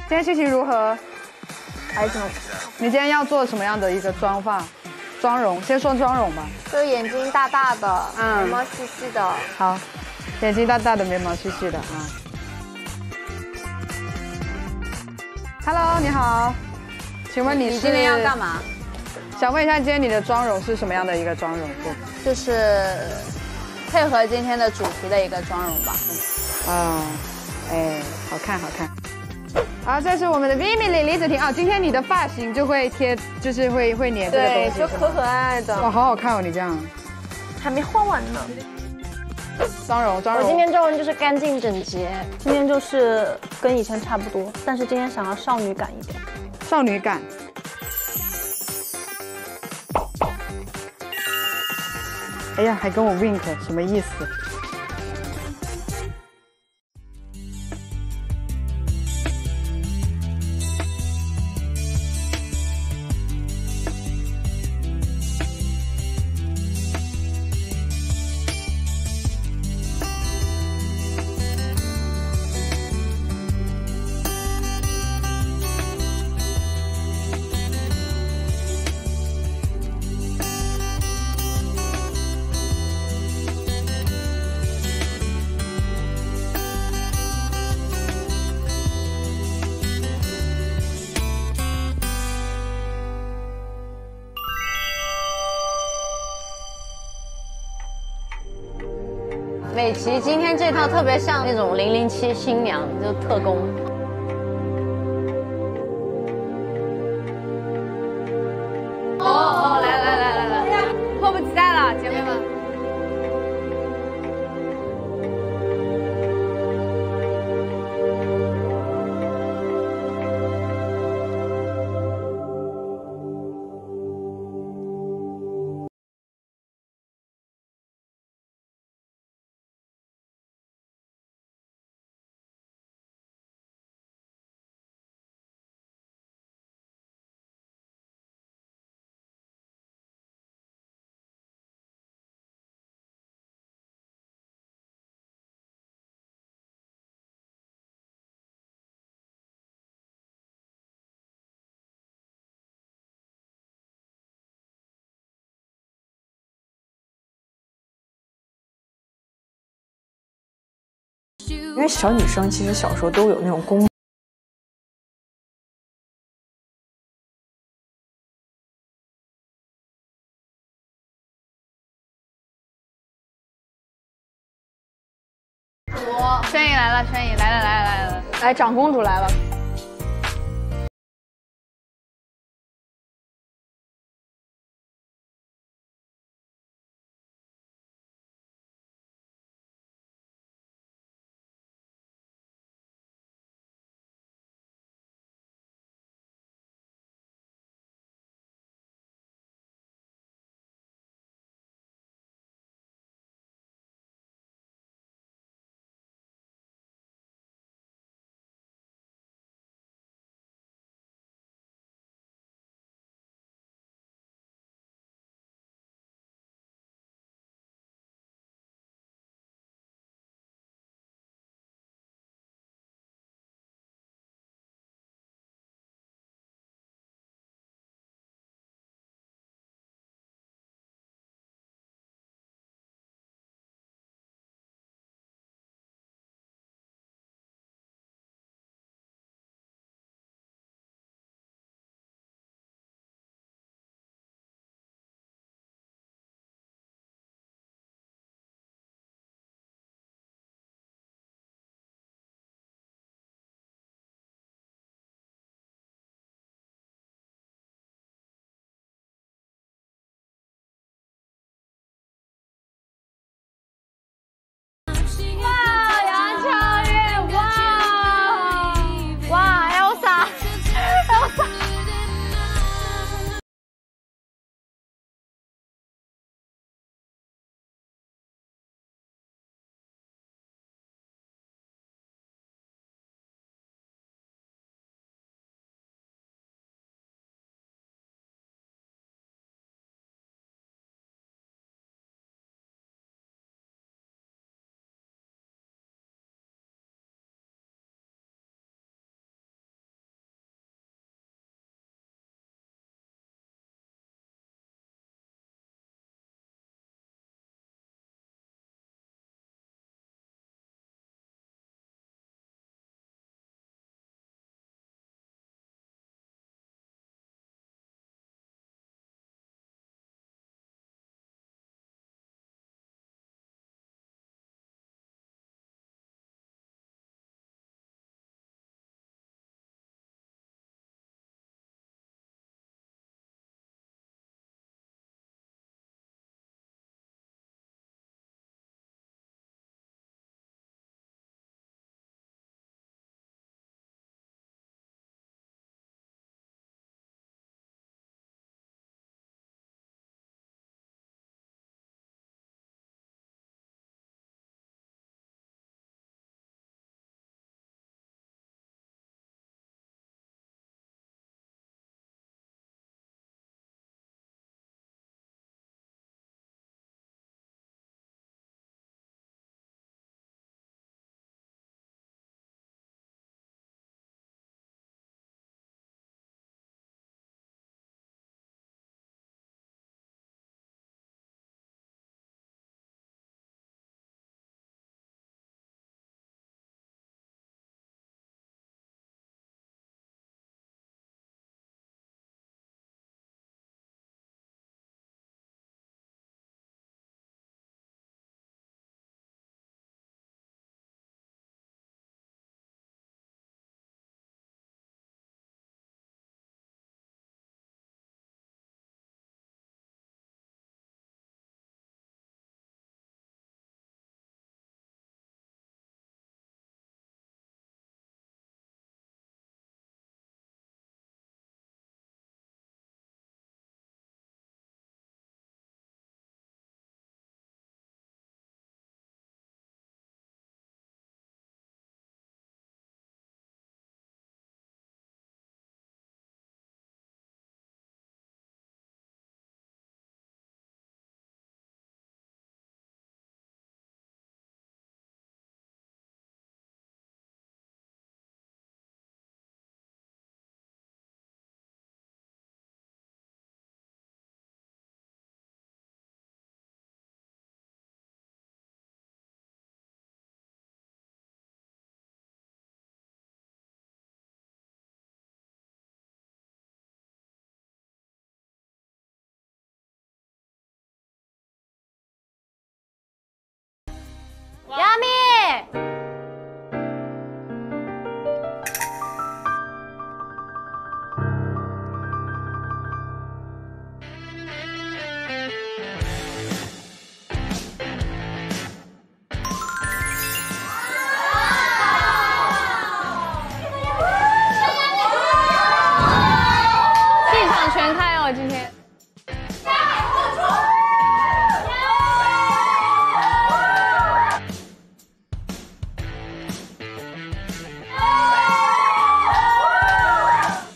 今天心情如何？ 还行。 你今天要做什么样的一个妆容？先说妆容吧。 就是眼睛大大的，眉毛细细的。 好，眼睛大大的，眉毛细细的啊。Hello， 你好，请问你今天要干嘛？ 想问一下，今天你的妆容是什么样的一个妆容？ 就是配合今天的主题的一个妆容吧。 哎，好看好看。好，这是我们的 Vimily 李子婷啊。今天你的发型就会贴，就是会粘这个东西， 对，就可爱的。 哇，好好看哦，你这样。 还没画完呢。 妆容。 我今天妆容就是干净整洁，今天就是跟以前差不多，但是今天想要少女感一点。 少女感。哎呀，还跟我 wink， 什么意思？ 美琪今天这套特别像那种007新娘，就特工。哦，来，迫不及待了，姐妹们。 因为小女生其实小时候都有那种公。 轩逸来了，轩逸来了，来，长公主来了。